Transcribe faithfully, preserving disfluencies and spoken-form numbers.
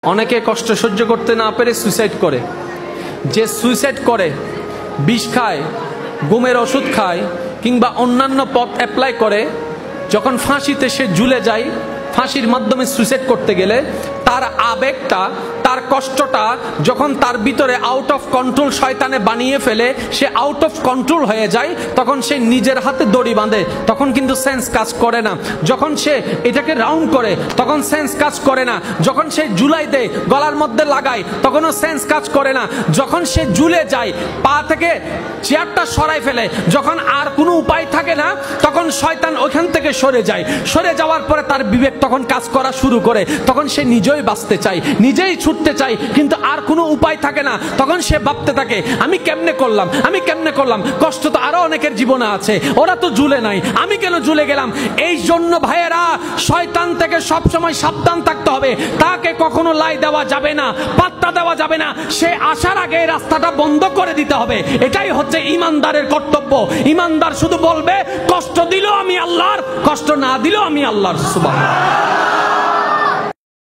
অনেকে কষ্ট সহ্য করতে না পেরে সুইসাইড করে। যে সুইসাইড করে, বিষ খায়, ঘুমের ওষুধ খায় কিংবা অন্যান্য পথ অ্যাপ্লাই করে, যখন ফাঁসিতে সে ঝুলে যায়, ফাঁসির মাধ্যমে সুইসাইড করতে গেলে তার আবেগটা, তার কষ্টটা যখন তার ভিতরে আউট অফ কন্ট্রোল শয়তানে বানিয়ে ফেলে, সে আউট অফ কন্ট্রোল হয়ে যায়, তখন সে নিজের হাতে দড়ি বাঁধে, তখন কিন্তু সেন্স কাজ করে না। যখন সে এটাকে রাউন্ড করে তখন সেন্স কাজ করে না। যখন সে ঝুলাই দেয়, গলার মধ্যে লাগায়, তখনও সেন্স কাজ করে না। যখন সে ঝুলে যায়, পা থেকে চেয়ারটা সরাই ফেলে, যখন আর কোনো উপায় থাকে না, তখন শয়তান ওইখান থেকে সরে যায়। সরে যাওয়ার পরে তার বিবেক তখন কাজ করা শুরু করে, তখন সে নিজেই বাঁচতে চায়, নিজেই ছুটতে চায়, কিন্তু আর কোনো উপায় থাকে না। তখন সে ভাবতে থাকে, আমি কেমনে করলাম, আমি কেমনে করলাম, কষ্ট তো আরো অনেকের জীবনে আছে, ওরা তো ঝুলে নাই, আমি কেন ঝুলে গেলাম। এই জন্য ভাইয়েরা, শয়তান থেকে সবসময় সাবধান থাকতে হবে। তাকে কখনো লাই দেওয়া যাবে না, পাত্তা দেওয়া যাবে না। সে আসার আগে রাস্তাটা বন্ধ করে দিতে হবে। এটাই হচ্ছে ইমানদারের কর্তব্য। ইমানদার শুধু বলবে, কষ্ট দিলেও আমি আল্লাহর, কষ্ট না দিলেও আমি আল্লাহর। সুবহানাল্লাহ।